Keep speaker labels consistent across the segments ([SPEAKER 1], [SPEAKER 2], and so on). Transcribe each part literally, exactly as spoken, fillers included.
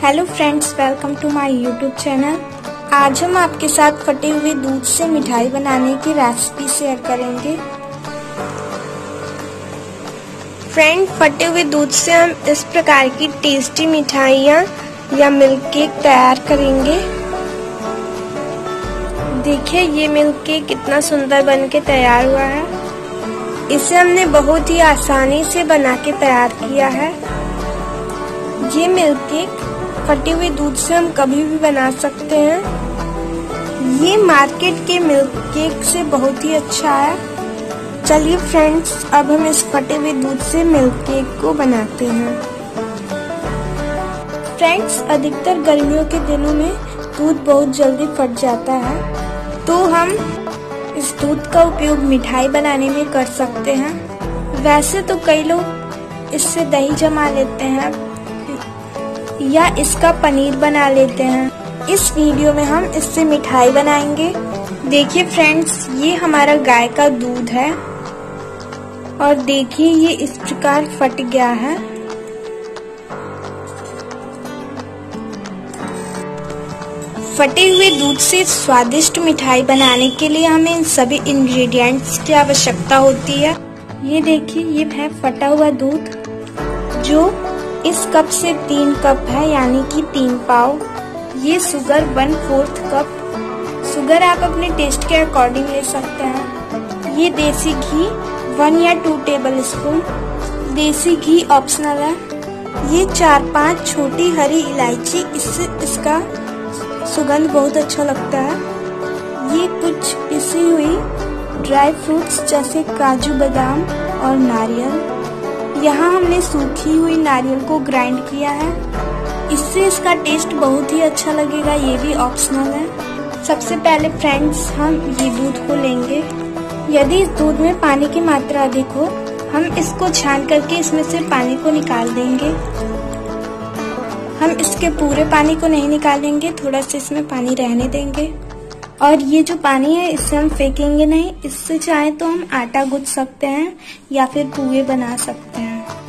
[SPEAKER 1] Hello friends, welcome to my YouTube channel. आज हम आपके साथ फटे हुए दूध से मिठाई बनाने की रेसिपी शेयर करेंगे। फ्रेंड, फटे हुए दूध से हम इस प्रकार की टेस्टी मिठाइयाँ या मिल्क केक तैयार करेंगे। देखिए ये मिल्क केक कितना सुंदर बनके तैयार हुआ है। इसे हमने बहुत ही आसानी से बना के तैयार किया है। ये मिल्क केक फटे हुए दूध से हम कभी भी बना सकते हैं। ये मार्केट के मिल्क केक से बहुत ही अच्छा है। चलिए फ्रेंड्स, अब हम इस फटे हुए दूध से मिल्क केक को बनाते हैं। फ्रेंड्स, अधिकतर गर्मियों के दिनों में दूध बहुत जल्दी फट जाता है, तो हम इस दूध का उपयोग मिठाई बनाने में कर सकते हैं। वैसे तो कई लोग इससे दही जमा लेते हैं या इसका पनीर बना लेते हैं। इस वीडियो में हम इससे मिठाई बनाएंगे। देखिए फ्रेंड्स, ये हमारा गाय का दूध है और देखिए ये इस प्रकार फट गया है। फटे हुए दूध से स्वादिष्ट मिठाई बनाने के लिए हमें इन सभी इंग्रेडिएंट्स की आवश्यकता होती है। ये देखिए, ये है फटा हुआ दूध जो इस कप से तीन कप है, यानी कि तीन पाव। ये sugar one fourth cup. Sugar आप अपने टेस्ट के अकॉर्डिंग ले सकते हैं। ये देसी घी वन या टू टेबल स्पून। देसी घी ऑप्शनल है। ये चार पांच छोटी हरी इलायची, इससे इसका सुगंध बहुत अच्छा लगता है। ये कुछ पिसी हुई ड्राई फ्रूट्स जैसे काजू, बादाम और नारियल। यहाँ हमने सूखी हुई नारियल को ग्राइंड किया है, इससे इसका टेस्ट बहुत ही अच्छा लगेगा। ये भी ऑप्शनल है। सबसे पहले फ्रेंड्स, हम ये दूध को लेंगे। यदि इस दूध में पानी की मात्रा अधिक हो, हम इसको छान करके इसमें से पानी को निकाल देंगे। हम इसके पूरे पानी को नहीं निकालेंगे, थोड़ा सा इसमें पानी रहने देंगे। और ये जो पानी है इससे हम फेंकेंगे नहीं। इससे चाहे तो हम आटा गूंथ सकते हैं या फिर पुए बना सकते हैं।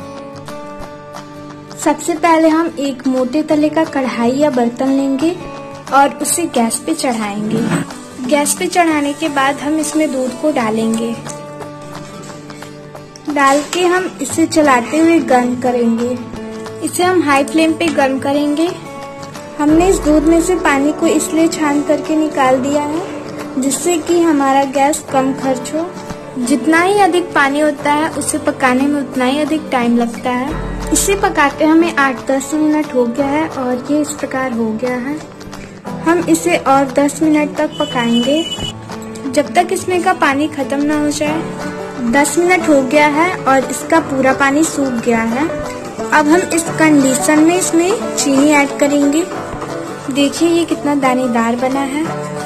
[SPEAKER 1] सबसे पहले हम एक मोटे तले का कढ़ाई या बर्तन लेंगे और उसे गैस पे चढ़ाएंगे। गैस पे चढ़ाने के बाद हम इसमें दूध को डालेंगे। डाल के हम इसे चलाते हुए गर्म करेंगे। इसे हम हाई फ्लेम पे गर्म करेंगे। हमने इस दूध में से पानी को इसलिए छान करके निकाल दिया है जिससे कि हमारा गैस कम खर्च हो। जितना ही अधिक पानी होता है उसे पकाने में उतना ही अधिक टाइम लगता है। इसे पकाते हमें आठ दस मिनट हो गया है और ये इस प्रकार हो गया है। हम इसे और दस मिनट तक पकाएंगे जब तक इसमें का पानी खत्म ना हो जाए। दस मिनट हो गया है और इसका पूरा पानी सूख गया है। अब हम इस कंडीशन में इसमें चीनी ऐड करेंगे। देखिए ये कितना दानेदार बना है।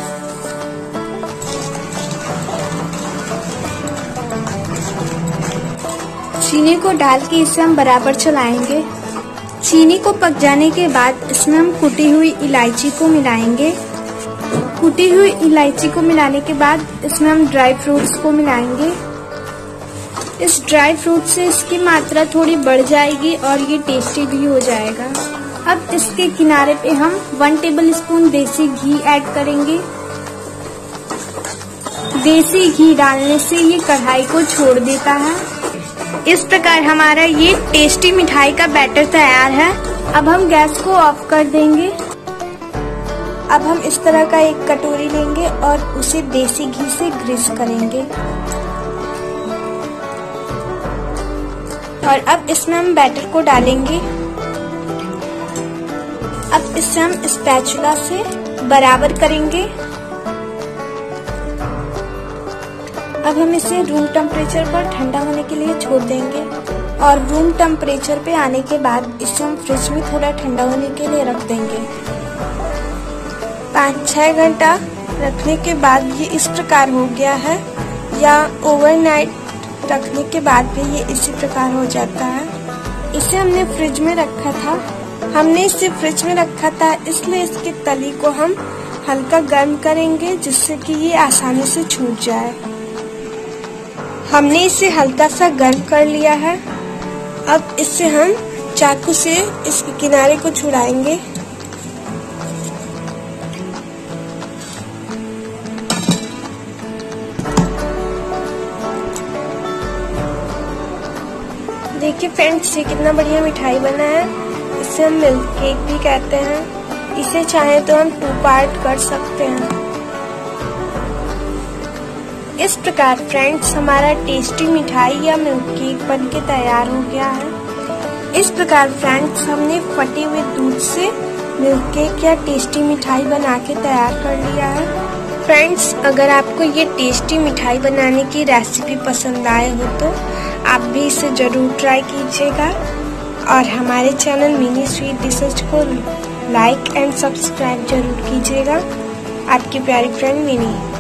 [SPEAKER 1] चीनी को डाल के इसे हम बराबर चलाएंगे। चीनी को पक जाने के बाद इसमें हम कुटी हुई इलायची को मिलाएंगे। कुटी हुई इलायची को मिलाने के बाद इसमें हम ड्राई फ्रूट्स को मिलाएंगे। इस ड्राई फ्रूट से इसकी मात्रा थोड़ी बढ़ जाएगी और ये टेस्टी भी हो जाएगा। अब इसके किनारे पे हम वन टेबल स्पून देसी घी ऐड करेंगे। देसी घी डालने से ये कढ़ाई को छोड़ देता है। इस प्रकार हमारा ये टेस्टी मिठाई का बैटर तैयार है। अब हम गैस को ऑफ कर देंगे। अब हम इस तरह का एक कटोरी लेंगे और उसे देसी घी से ग्रीस करेंगे। और अब इसमें हम बैटर को डालेंगे। अब इसे हम स्पैचुला से बराबर करेंगे। अब हम इसे रूम टेम्परेचर पर ठंडा होने के लिए छोड़ देंगे और रूम टेम्परेचर पे आने के बाद इसे हम फ्रिज में थोड़ा ठंडा होने के लिए रख देंगे। पाँच छह घंटा रखने के बाद ये इस प्रकार हो गया है, या ओवरनाइट रखने के बाद भी ये इसी प्रकार हो जाता है। इसे हमने फ्रिज में रखा था। हमने इसे फ्रिज में रखा था इसलिए इसकी तली को हम हल्का गर्म करेंगे जिससे कि ये आसानी से छूट जाए। हमने इसे हल्का सा गर्म कर लिया है। अब इससे हम चाकू से इसके किनारे को छुड़ाएंगे। देखिए फ्रेंड्स, ये कितना बढ़िया मिठाई बना है। इसे हम मिल्क केक भी कहते हैं। इसे चाहे तो हम टू पार्ट कर सकते हैं। इस प्रकार फ्रेंड्स हमारा टेस्टी मिठाई या मिल्क केक बनके तैयार हो गया है। इस प्रकार फ्रेंड्स हमने फटे हुए दूध से मिल्क केक या टेस्टी मिठाई बना के तैयार कर लिया है। फ्रेंड्स, अगर आपको ये टेस्टी मिठाई बनाने की रेसिपी पसंद आए हो तो आप भी इसे जरूर ट्राई कीजिएगा और हमारे चैनल मिनी स्वीट डिशेज को लाइक एंड सब्सक्राइब जरूर कीजिएगा। आपकी प्यारी फ्रेंड मिनी।